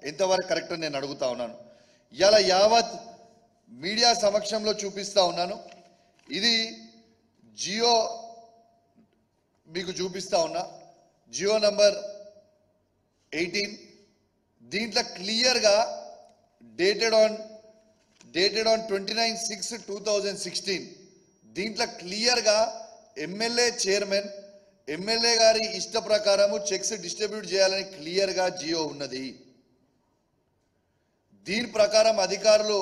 ఎంతవరకు కరెక్ట్ అని నేను అడుగుతా ఉన్నాను. ఇలా యావత్ మీడియా సమక్షంలో చూపిస్తా ఉన్నాను. ఇది జియో మీకు చూపిస్తా ఉన్నా, జియో నంబర్ 18. దీంట్లో క్లియర్గా డేటెడ్ ఆన్ 29/6/2016 దీంట్లో క్లియర్గా ఎమ్మెల్యే చైర్మన్ ఎమ్మెల్యే గారి ఇష్ట ప్రకారము చెక్స్ డిస్ట్రిబ్యూట్ చేయాలని క్లియర్గా జియో ఉన్నది. దీని ప్రకారం అధికారులు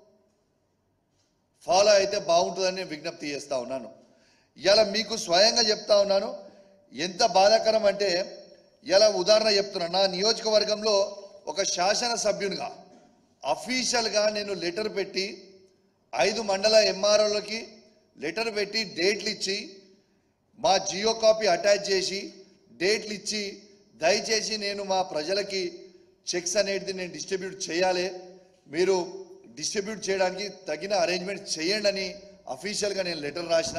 ఫాలో అయితే బాగుంటుందని విజ్ఞప్తి చేస్తా ఉన్నాను. ఇలా మీకు స్వయంగా చెప్తా ఉన్నాను. ఎంత బాధాకరం అంటే, ఇలా ఉదాహరణ చెప్తున్నా, నా నియోజకవర్గంలో ఒక శాసన సభ్యునిగా అఫీషియల్గా నేను లెటర్ పెట్టి 5 మండల ఎంఆర్ఓలకి లెటర్ పెట్టి డేట్లు ఇచ్చి మా జియో కాపీ అటాచ్ చేసి డేట్లు ఇచ్చి దయచేసి నేను మా ప్రజలకి చెక్స్ అనేది నేను డిస్ట్రిబ్యూట్ చేయాలి, మీరు డిస్ట్రిబ్యూట్ చేయడానికి తగిన అరేంజ్మెంట్ చేయండి అని అఫీషియల్గా నేను లెటర్ రాసిన.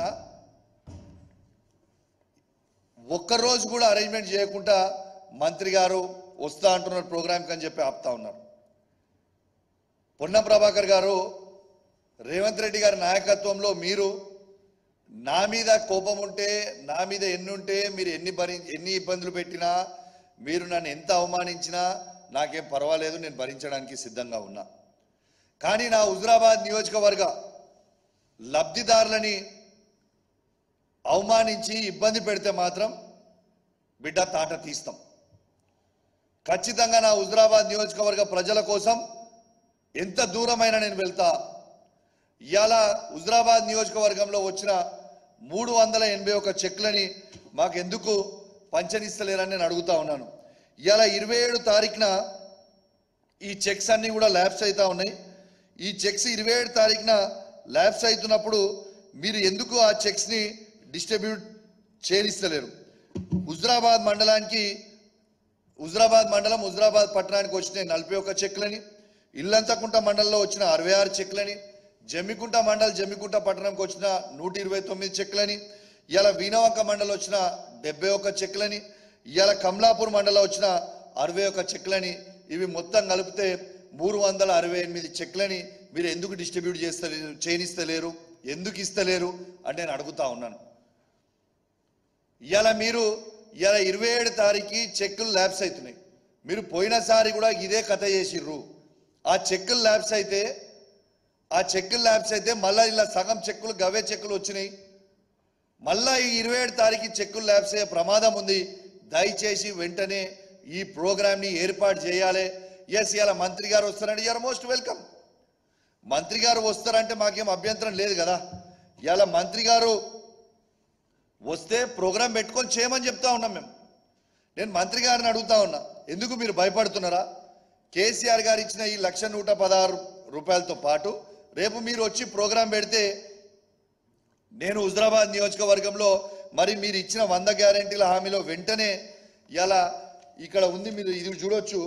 ఒక్కరోజు కూడా అరేంజ్మెంట్ చేయకుండా మంత్రి గారు వస్తా అంటున్నారు ప్రోగ్రామ్కి అని చెప్పి ఆపుతా ఉన్నారు. పొన్నం ప్రభాకర్ గారు, రేవంత్ రెడ్డి గారి నాయకత్వంలో మీరు నా మీద కోపం ఉంటే, నా మీద ఎన్నుంటే, మీరు ఎన్ని ఇబ్బందులు పెట్టినా, మీరు నన్ను ఎంత అవమానించినా నాకేం పర్వాలేదు, నేను భరించడానికి సిద్ధంగా ఉన్నా. కానీ నా హుజురాబాద్ నియోజకవర్గ లబ్ధిదారులని అవమానించి ఇబ్బంది పెడితే మాత్రం బిడ్డ తాట తీస్తాం. ఖచ్చితంగా నా హుజురాబాద్ నియోజకవర్గ ప్రజల కోసం ఎంత దూరమైనా నేను వెళ్తా. ఇవాళ హుజురాబాద్ నియోజకవర్గంలో వచ్చిన 381 చెక్లని మాకెందుకు పంచనిస్తలేరని నేను అడుగుతా ఉన్నాను. ఇవాళ 27 తారీఖున ఈ చెక్స్ అన్నీ కూడా ల్యాబ్స్ అవుతా ఉన్నాయి. ఈ చెక్స్ 27 తారీఖున ల్యాబ్స్ అవుతున్నప్పుడు మీరు ఎందుకు ఆ చెక్స్ని డిస్ట్రిబ్యూట్ చేయనిస్తలేరు? హుజురాబాద్ మండలం హుజురాబాద్ పట్టణానికి వచ్చిన 41 చెక్లని, ఇల్లంతకుంట మండలంలో వచ్చిన 66 చెక్లని, జమ్మికుంట పట్టణంకి వచ్చిన 129 చెక్లని, ఇలా వీణవంక మండలం వచ్చిన 71 చెక్లని, ఇలా కమలాపూర్ మండలం వచ్చిన 61 చెక్లని, ఇవి మొత్తం కలిపితే 368 చెక్లని మీరు ఎందుకు డిస్ట్రిబ్యూట్ చేయనిస్తలేరు, ఎందుకు ఇస్తలేరు అని నేను అడుగుతా ఉన్నాను. ఇలా మీరు 27 తారీఖు చెక్కులు ల్యాబ్స్ అవుతున్నాయి. మీరు పోయినసారి కూడా ఇదే కథ చేసిర్రు. ఆ చెక్కులు ల్యాబ్స్ అయితే మళ్ళీ ఇలా సగం చెక్కులు గవే చెక్కులు వచ్చినాయి. మళ్ళీ ఈ 27 తారీఖు చెక్కులు ల్యాబ్స్ అయ్యే ప్రమాదం ఉంది. దయచేసి వెంటనే ఈ ప్రోగ్రామ్ని ఏర్పాటు చేయాలి. ఎస్, ఇలా మంత్రి గారు వస్తారంటే యూఆర్ మోస్ట్ వెల్కమ్. మంత్రి గారు వస్తారంటే మాకేం అభ్యంతరం లేదు కదా. ఇలా మంత్రి గారు వస్తే ప్రోగ్రాం పెట్టుకొని చేయమని చెప్తా ఉన్నాం మేము. నేను మంత్రి గారిని అడుగుతా ఉన్నా, ఎందుకు మీరు భయపడుతున్నారా? కేసీఆర్ గారు ఇచ్చిన ఈ 1,116 రూపాయలతో పాటు రేపు మీరు వచ్చి ప్రోగ్రాం పెడితే నేను హుజురాబాద్ నియోజకవర్గంలో మరి మీరు ఇచ్చిన 100 గ్యారెంటీల హామీలో వెంటనే ఇలా ఇక్కడ ఉంది, మీరు ఇది చూడొచ్చు.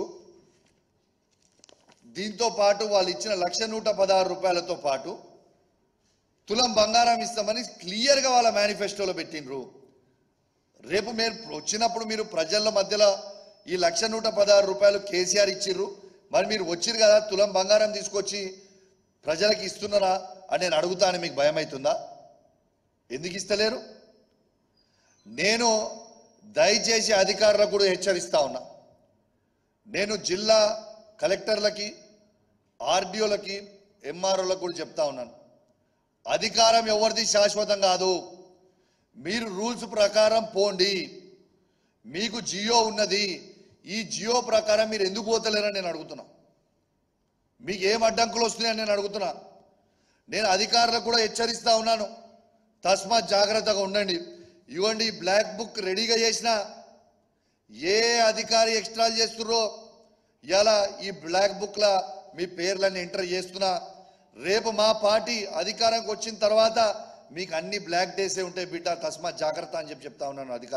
దీంతో పాటు వాళ్ళు ఇచ్చిన 1,116 రూపాయలతో పాటు తులం బంగారం ఇస్తామని క్లియర్గా వాళ్ళ మేనిఫెస్టోలో పెట్టినరు. రేపు మీరు వచ్చినప్పుడు మీరు ప్రజల మధ్యలో ఈ 1,116 రూపాయలు కేసీఆర్ ఇచ్చిర్రు, మరి మీరు వచ్చిర్రు కదా, తులం బంగారం తీసుకొచ్చి ప్రజలకు ఇస్తున్నారా అని నేను అడుగుతాను. మీకు భయం అవుతుందా? ఎందుకు ఇస్తలేరు? నేను దయచేసి అధికారులకు కూడా హెచ్చరిస్తా ఉన్నా. నేను జిల్లా కలెక్టర్లకి, ఆర్డీఓలకి, ఎంఆర్ఓలకు కూడా చెప్తా ఉన్నాను, అధికారం ఎవరిది శాశ్వతం కాదు. మీరు రూల్స్ ప్రకారం పోండి. మీకు జియో ఉన్నది, ఈ జియో ప్రకారం మీరు ఎందుకు పోతలేరని నేను అడుగుతున్నా. మీకు ఏం అడ్డంకులు వస్తున్నాయని నేను అడుగుతున్నా. నేను అధికారులకు కూడా హెచ్చరిస్తా ఉన్నాను, తస్మాత్ జాగ్రత్తగా ఉండండి. ఇవ్వండి, బ్లాక్ బుక్ రెడీగా చేసిన ఏ అధికారి ఎక్స్ట్రాలు చేస్తున్నారో ఇలా ఈ బ్లాక్ బుక్లో మీ పేర్లన్నీ ఎంటర్ చేస్తున్నా. రేపు మా పార్టీ అధికారంకి వచ్చిన తర్వాత మీకు అన్ని బ్లాక్ డేసే ఉంటాయి బిడ్డ, తస్మాత్ జాగ్రత్త అని చెప్తా ఉన్నాను అధికారులు.